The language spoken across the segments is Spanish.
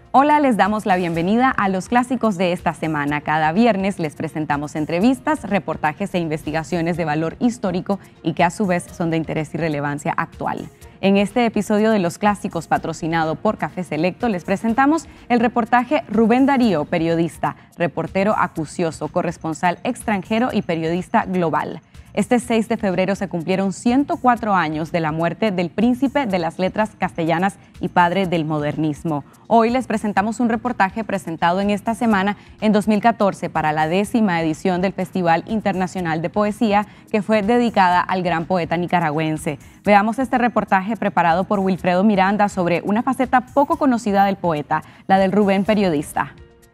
Hola, les damos la bienvenida a los clásicos de esta semana. Cada viernes les presentamos entrevistas, reportajes e investigaciones de valor histórico y que a su vez son de interés y relevancia actual. En este episodio de Los Clásicos, patrocinado por Café Selecto, les presentamos el reportaje Rubén Darío, periodista, reportero acucioso, corresponsal extranjero y periodista global. Este 6 de febrero se cumplieron 104 años de la muerte del príncipe de las letras castellanas y padre del modernismo. Hoy les presentamos un reportaje presentado en esta semana en 2014 para la 10ª edición del Festival Internacional de Poesía, que fue dedicada al gran poeta nicaragüense. Veamos este reportaje preparado por Wilfredo Miranda sobre una faceta poco conocida del poeta, la del Rubén periodista.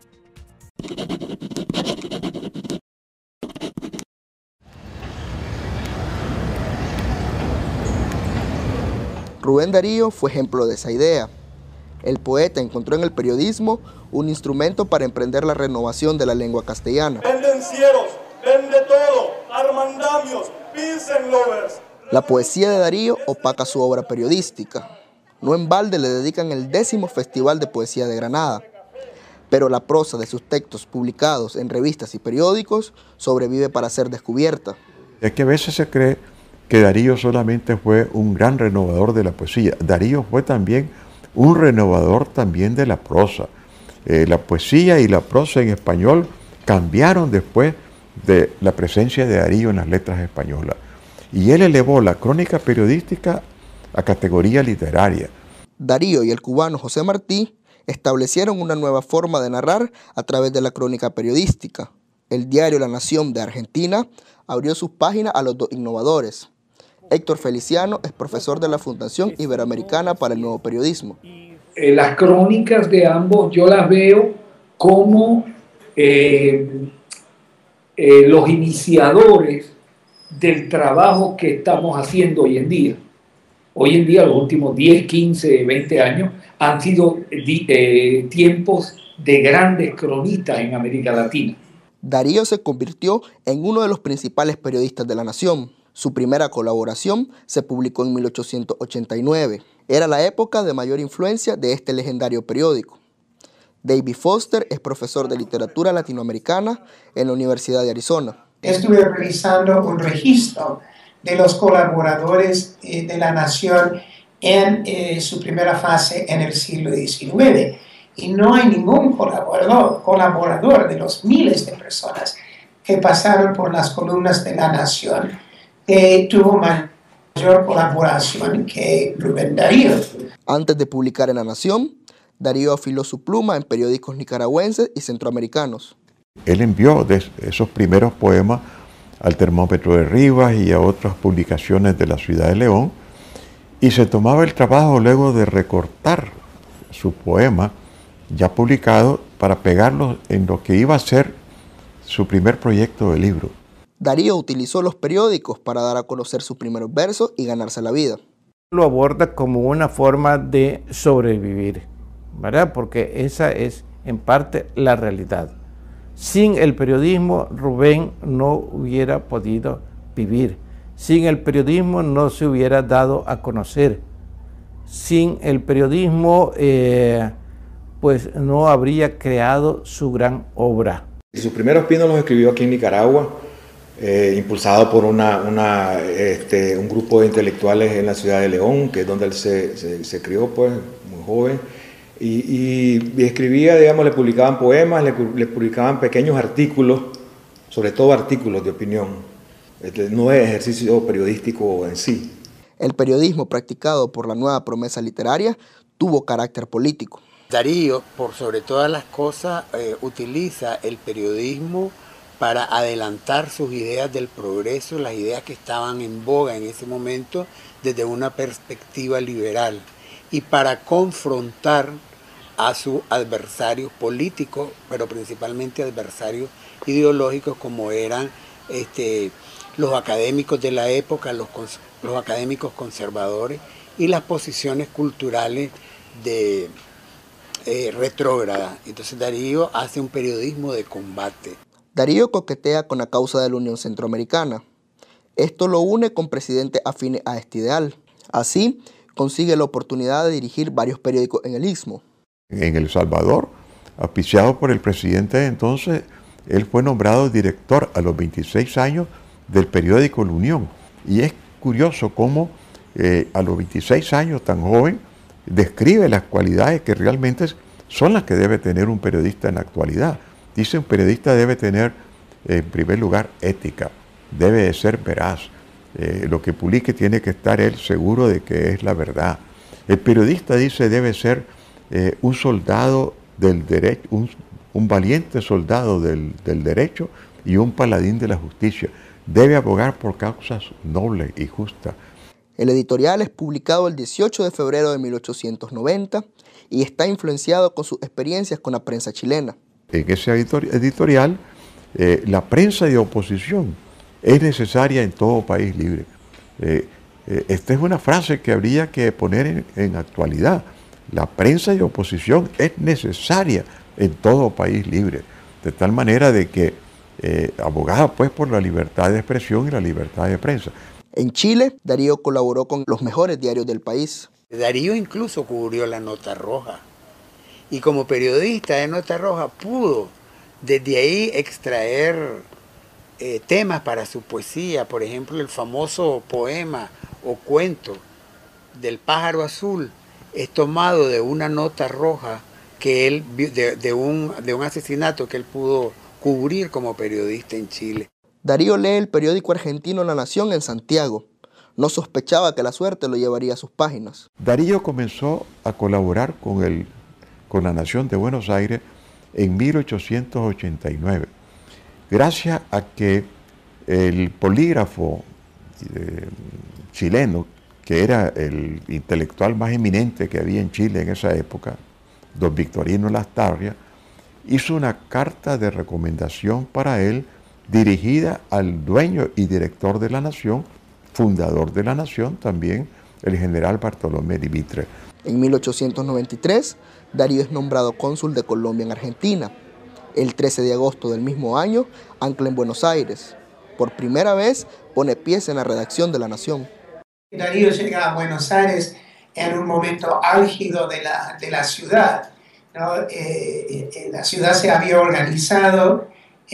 Rubén Darío fue ejemplo de esa idea. El poeta encontró en el periodismo un instrumento para emprender la renovación de la lengua castellana. Pendencieros, vende todo, armandamios, peace and lovers. La poesía de Darío opaca su obra periodística. No en balde le dedican el 10º Festival de Poesía de Granada. Pero la prosa de sus textos publicados en revistas y periódicos sobrevive para ser descubierta. Es que a veces se cree que Darío solamente fue un gran renovador de la poesía. Darío fue también un renovador también de la prosa. La poesía y la prosa en español cambiaron después de la presencia de Darío en las letras españolas. Y él elevó la crónica periodística a categoría literaria. Darío y el cubano José Martí establecieron una nueva forma de narrar a través de la crónica periodística. El diario La Nación de Argentina abrió sus páginas a los dos innovadores. Héctor Feliciano es profesor de la Fundación Iberoamericana para el Nuevo Periodismo. Las crónicas de ambos yo las veo como los iniciadores del trabajo que estamos haciendo hoy en día. Hoy en día, los últimos 10, 15, 20 años han sido tiempos de grandes cronistas en América Latina. Darío se convirtió en uno de los principales periodistas de La Nación. Su primera colaboración se publicó en 1889. Era la época de mayor influencia de este legendario periódico. David Foster es profesor de literatura latinoamericana en la Universidad de Arizona. Estuve realizando un registro de los colaboradores de La Nación en su primera fase en el siglo XIX. Y no hay ningún colaborador de los miles de personas que pasaron por las columnas de La Nación que tuvo mayor colaboración que Rubén Darío. Antes de publicar en La Nación, Darío afiló su pluma en periódicos nicaragüenses y centroamericanos. Él envió esos primeros poemas al Termómetro de Rivas y a otras publicaciones de la ciudad de León, y se tomaba el trabajo luego de recortar su poema ya publicado para pegarlo en lo que iba a ser su primer proyecto de libro. Darío utilizó los periódicos para dar a conocer sus primeros versos y ganarse la vida. Lo aborda como una forma de sobrevivir, ¿verdad? Porque esa es en parte la realidad. Sin el periodismo, Rubén no hubiera podido vivir. Sin el periodismo no se hubiera dado a conocer. Sin el periodismo, pues no habría creado su gran obra. Sus primeros pinos los escribió aquí en Nicaragua, impulsado por un grupo de intelectuales en la ciudad de León, que es donde él se crió, pues, muy joven. Y escribía, digamos, le publicaban poemas, le publicaban pequeños artículos, sobre todo artículos de opinión. No es ejercicio periodístico en sí. El periodismo practicado por la nueva promesa literaria tuvo carácter político. Darío, por sobre todas las cosas, utiliza el periodismo para adelantar sus ideas del progreso, las ideas que estaban en boga en ese momento desde una perspectiva liberal, y para confrontar a sus adversarios políticos, pero principalmente adversarios ideológicos como eran los académicos de la época, los académicos conservadores y las posiciones culturales retrógradas. Entonces Darío hace un periodismo de combate. Darío coquetea con la causa de la Unión Centroamericana. Esto lo une con presidentes afines a este ideal. Así, consigue la oportunidad de dirigir varios periódicos en el Istmo. En El Salvador, auspiciado por el presidente de entonces, él fue nombrado director a los 26 años del periódico La Unión. Y es curioso cómo a los 26 años, tan joven, describe las cualidades que realmente son las que debe tener un periodista en la actualidad. Dice, un periodista debe tener, en primer lugar, ética, debe de ser veraz. Lo que publique tiene que estar él seguro de que es la verdad. El periodista, dice, debe ser un soldado del derecho, un valiente soldado del derecho y un paladín de la justicia. Debe abogar por causas nobles y justas. El editorial es publicado el 18 de febrero de 1890 y está influenciado con sus experiencias con la prensa chilena. En ese editorial, la prensa de oposición es necesaria en todo país libre. Esta es una frase que habría que poner en actualidad. La prensa de oposición es necesaria en todo país libre, de tal manera de que abogada pues por la libertad de expresión y la libertad de prensa. En Chile, Darío colaboró con los mejores diarios del país. Darío incluso cubrió la Nota Roja y como periodista de Nota Roja pudo desde ahí extraer temas para su poesía, por ejemplo el famoso poema o cuento del pájaro azul es tomado de una nota roja que él de un asesinato que él pudo cubrir como periodista en Chile. Darío lee el periódico argentino La Nación en Santiago. No sospechaba que la suerte lo llevaría a sus páginas. Darío comenzó a colaborar con La Nación de Buenos Aires en 1889, gracias a que el polígrafo chileno, que era el intelectual más eminente que había en Chile en esa época, don Victorino Lastarria, hizo una carta de recomendación para él dirigida al dueño y director de La Nación, fundador de La Nación también, el general Bartolomé de Mitre. En 1893, Darío es nombrado cónsul de Colombia en Argentina. El 13 de agosto del mismo año, ancla en Buenos Aires. Por primera vez, pone pies en la redacción de La Nación. Darío llega a Buenos Aires en un momento álgido de la ciudad, ¿no? La ciudad se había organizado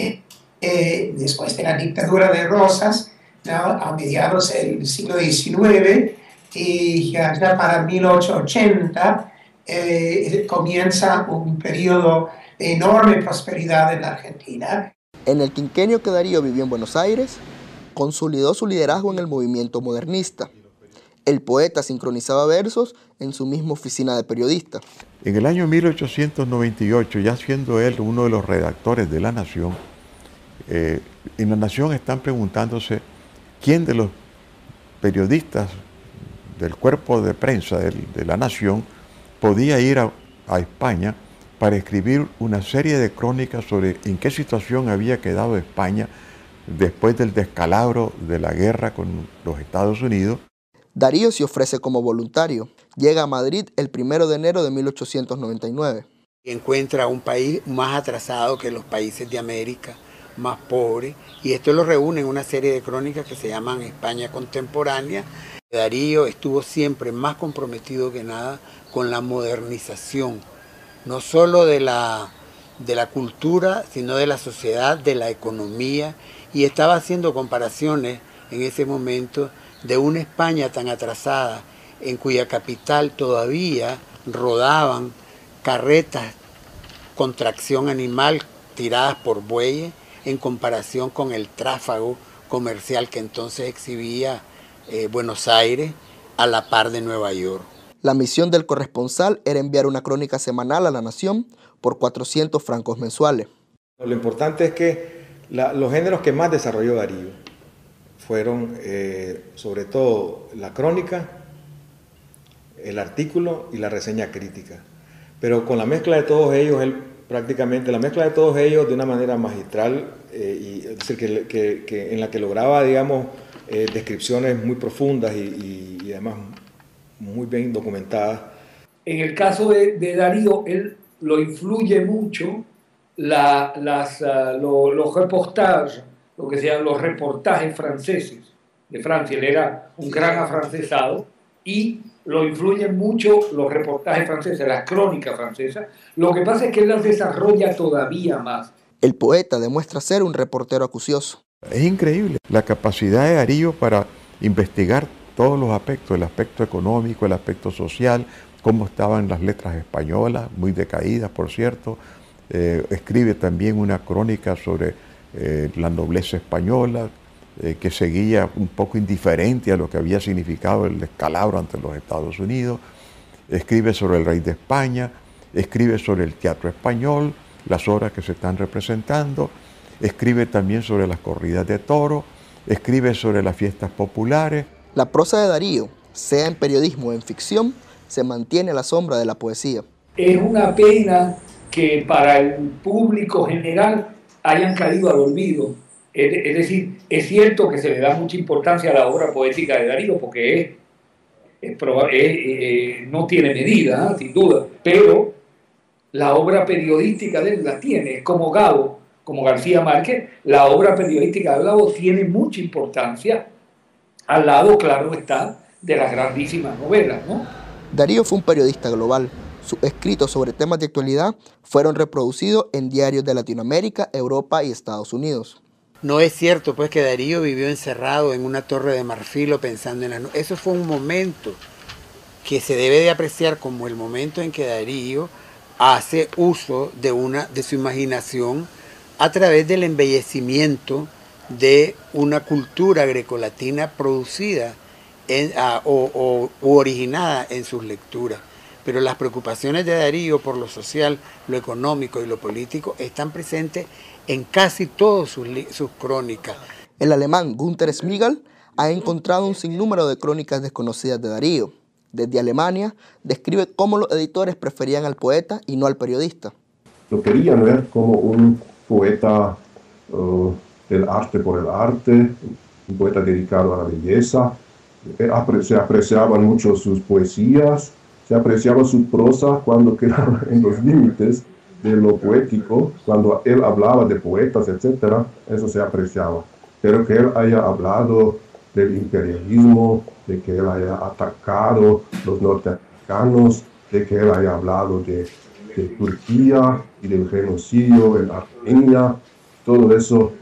después de la dictadura de Rosas, ¿no? A mediados del siglo XIX, y ya para 1880 comienza un periodo de enorme prosperidad en la Argentina. En el quinquenio que Darío vivió en Buenos Aires, consolidó su liderazgo en el movimiento modernista. El poeta sincronizaba versos en su misma oficina de periodista. En el año 1898, ya siendo él uno de los redactores de La Nación, en La Nación están preguntándose quién de los periodistas del cuerpo de prensa de La Nación podía ir a España para escribir una serie de crónicas sobre en qué situación había quedado España después del descalabro de la guerra con los Estados Unidos. Darío se ofrece como voluntario. Llega a Madrid el 1 de enero de 1899. Encuentra un país más atrasado que los países de América, más pobre, y esto lo reúne en una serie de crónicas que se llaman España Contemporánea. Darío estuvo siempre más comprometido que nada con la modernización, no solo de la cultura, sino de la sociedad, de la economía, y estaba haciendo comparaciones en ese momento de una España tan atrasada, en cuya capital todavía rodaban carretas con tracción animal tiradas por bueyes, en comparación con el tráfago comercial que entonces exhibía Buenos Aires a la par de Nueva York. La misión del corresponsal era enviar una crónica semanal a La Nación por 400 francos mensuales. Lo importante es que los géneros que más desarrolló Darío fueron sobre todo la crónica, el artículo y la reseña crítica. Pero con la mezcla de todos ellos, él prácticamente, la mezcla de todos ellos de una manera magistral, es decir, que en la que lograba, digamos, descripciones muy profundas y además muy bien documentadas. En el caso de Darío, él lo influye mucho los reportajes, lo que se llaman los reportajes franceses de Francia. Él era un gran afrancesado y lo influyen mucho los reportajes franceses, las crónicas francesas. Lo que pasa es que él las desarrolla todavía más. El poeta demuestra ser un reportero acucioso. Es increíble la capacidad de Darío para investigar todos los aspectos, el aspecto económico, el aspecto social, cómo estaban las letras españolas, muy decaídas, por cierto. Escribe también una crónica sobre la nobleza española, que seguía un poco indiferente a lo que había significado el descalabro ante los Estados Unidos. Escribe sobre el rey de España, escribe sobre el teatro español, las obras que se están representando, escribe también sobre las corridas de toros, escribe sobre las fiestas populares. La prosa de Darío, sea en periodismo o en ficción, se mantiene a la sombra de la poesía. Es una pena que para el público general hayan caído al olvido. Es decir, es cierto que se le da mucha importancia a la obra poética de Darío porque no tiene medida, sin duda, pero la obra periodística de él la tiene. Es como Gabo, como García Márquez, la obra periodística de Gabo tiene mucha importancia, al lado, claro está, de las grandísimas novelas, ¿no? Darío fue un periodista global. Sus escritos sobre temas de actualidad fueron reproducidos en diarios de Latinoamérica, Europa y Estados Unidos. No es cierto pues que Darío vivió encerrado en una torre de marfil o pensando en la... Eso fue un momento que se debe de apreciar como el momento en que Darío hace uso de su imaginación a través del embellecimiento de una cultura grecolatina producida u originada en sus lecturas. Pero las preocupaciones de Darío por lo social, lo económico y lo político están presentes en casi todas sus crónicas. El alemán Günter Smigel ha encontrado un sinnúmero de crónicas desconocidas de Darío. Desde Alemania, describe cómo los editores preferían al poeta y no al periodista. Lo querían ver como un poeta del arte por el arte, un poeta dedicado a la belleza. Se apreciaban mucho sus poesías, se apreciaba su prosa cuando quedaba en los límites de lo poético, cuando él hablaba de poetas, etc., eso se apreciaba. Pero que él haya hablado del imperialismo, de que él haya atacado los norteamericanos, de que él haya hablado de Turquía y del genocidio en Armenia, todo eso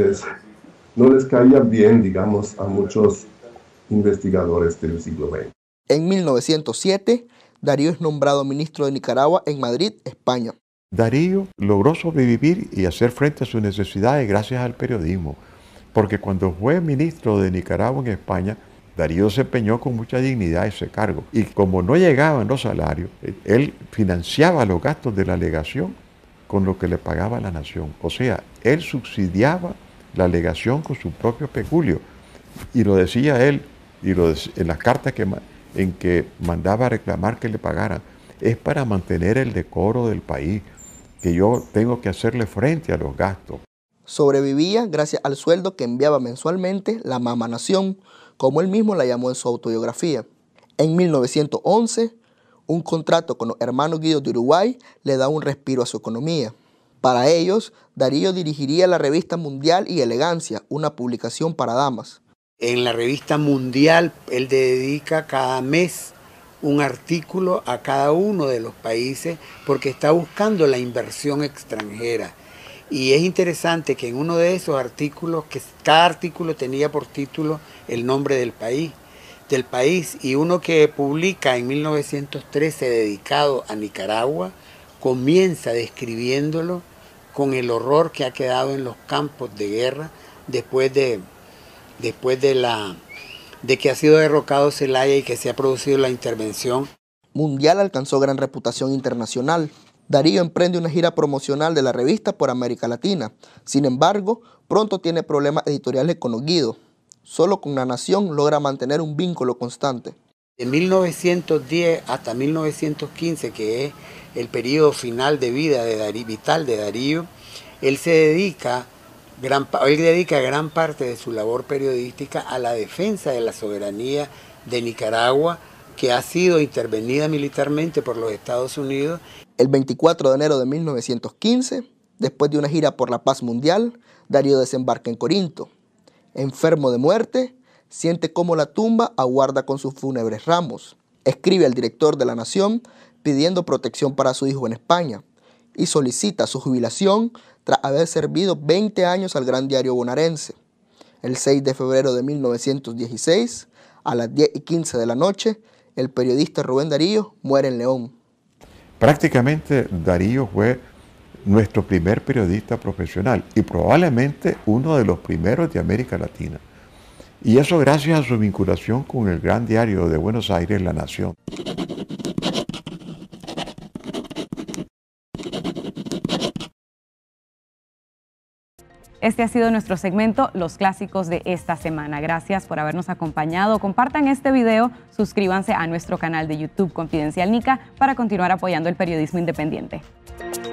no les caía bien, digamos, a muchos investigadores del siglo XX. En 1907, Darío es nombrado ministro de Nicaragua en Madrid, España. Darío logró sobrevivir y hacer frente a sus necesidades gracias al periodismo, porque cuando fue ministro de Nicaragua en España, Darío desempeñó con mucha dignidad ese cargo. Y como no llegaban los salarios, él financiaba los gastos de la legación con lo que le pagaba la nación. O sea, él subsidiaba la legación con su propio peculio. Y lo decía él, en las cartas en que mandaba a reclamar que le pagaran, es para mantener el decoro del país, que yo tengo que hacerle frente a los gastos. Sobrevivía gracias al sueldo que enviaba mensualmente la Mamá Nación, como él mismo la llamó en su autobiografía. En 1911, un contrato con los hermanos Guido de Uruguay le da un respiro a su economía. Para ellos, Darío dirigiría la revista Mundial y Elegancia, una publicación para damas. En la revista Mundial, él dedica cada mes un artículo a cada uno de los países porque está buscando la inversión extranjera. Y es interesante que en uno de esos artículos, que cada artículo tenía por título el nombre del país, y uno que publica en 1913 dedicado a Nicaragua, comienza describiéndolo con el horror que ha quedado en los campos de guerra después de que ha sido derrocado Zelaya y que se ha producido la intervención. Mundial alcanzó gran reputación internacional. Darío emprende una gira promocional de la revista por América Latina. Sin embargo, pronto tiene problemas editoriales con los Guido. Solo con La Nación logra mantener un vínculo constante. De 1910 hasta 1915, que es el periodo final de vida vital de Darío, él dedica gran parte de su labor periodística a la defensa de la soberanía de Nicaragua, que ha sido intervenida militarmente por los Estados Unidos. El 24 de enero de 1915, después de una gira por la paz mundial, Darío desembarca en Corinto. Enfermo de muerte, siente cómo la tumba aguarda con sus fúnebres ramos. Escribe al director de La Nación pidiendo protección para su hijo en España y solicita su jubilación tras haber servido 20 años al gran diario bonaerense. El 6 de febrero de 1916, a las 10:15 de la noche, el periodista Rubén Darío muere en León. Prácticamente Darío fue nuestro primer periodista profesional y probablemente uno de los primeros de América Latina. Y eso gracias a su vinculación con el gran diario de Buenos Aires, La Nación. Este ha sido nuestro segmento Los Clásicos de esta semana. Gracias por habernos acompañado. Compartan este video, suscríbanse a nuestro canal de YouTube Confidencial Nica para continuar apoyando el periodismo independiente.